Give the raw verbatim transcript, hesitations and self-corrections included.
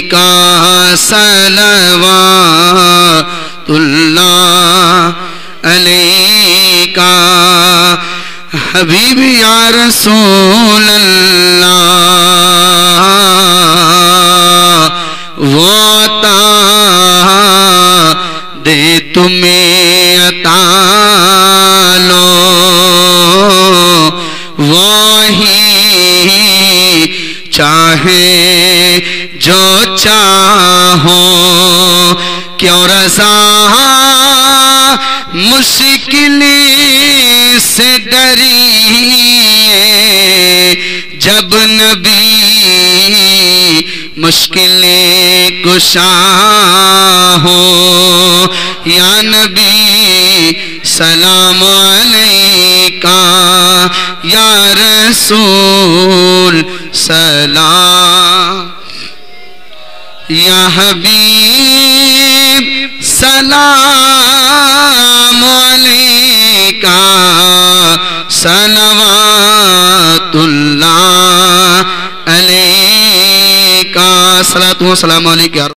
صلوات اللہ علیکہ حبیب یا رسول اللہ وہ عطا دے تمہیں عطا لو وہی چاہے جو چاہو کیوں رضا مشکل سے ڈریے جب نبی مشکلیں کشا ہو یا نبی سلام علیکہ یا رسول سلام یا حبیب سلام علیکہ صلوات اللہ علیکہ صلوات و سلام علیکہ.